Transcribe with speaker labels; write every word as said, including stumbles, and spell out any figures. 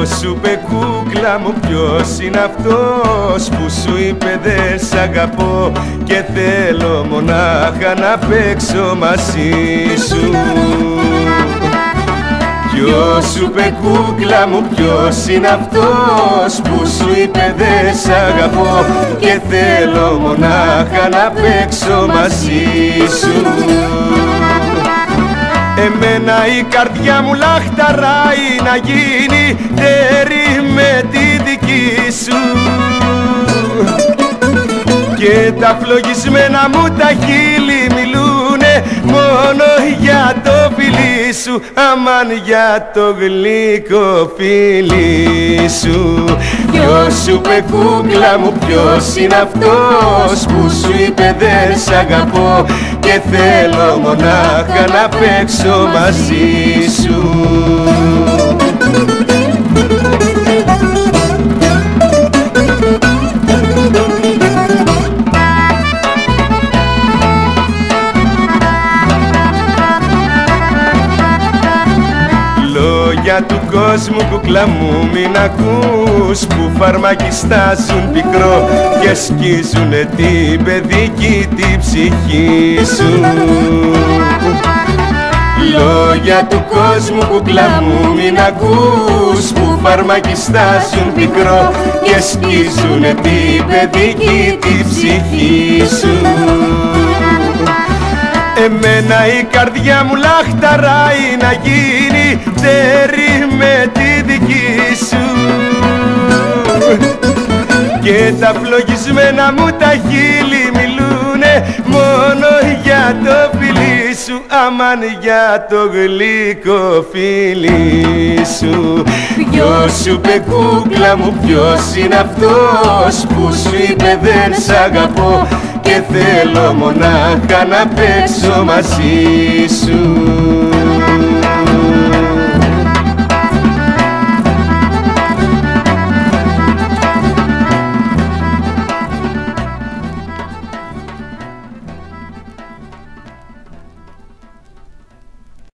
Speaker 1: Ποιος σου είπε κούκλα μου, ποιος είναι αυτός που σου είπε δεν σ' αγαπώ και θέλω μονάχα να παίξω μαζί σου? Ποιος σου είπε κούκλα μου, ποιος είναι αυτός που σου είπε δεν σ' αγαπώ και θέλω μονάχα να παίξω μαζί σου? Εμένα η καρδιά μου λαχταράει να γίνει τέρι με τη δική σου και τα φλογισμένα μου τα χείλη μιλούνε μόνο για το φιλί σου, αμάν για το γλυκό φιλί σου. Ποιος σου είπε κούκλα μου, ποιος είναι αυτός που σου είπε δεν σ' αγαπώ και θέλω μονάχα να παίξω μαζί σου? Λόγια του κόσμου κούκλα μου μην ακούς, που φαρμακιστάζουν πικρό και σκίζουνε την παιδική τη ψυχή σου. Λόγια του κόσμου κούκλα μου μην ακούς, που φαρμακιστάζουν πικρό και σκίζουνε την παιδική τη ψυχή σου. Εμένα η καρδιά μου λαχταράει να γίνει τέρι με τη δική σου και τα φλογισμένα μου τα χείλη μιλούνε μόνο για το φιλί σου, αμάν για το γλυκό φιλί σου. Ποιος σου είπε κούκλα μου, ποιος είναι αυτός που σου είπε δεν σ' αγαπώ και θέλω μονάχα να παίξω μαζί σου?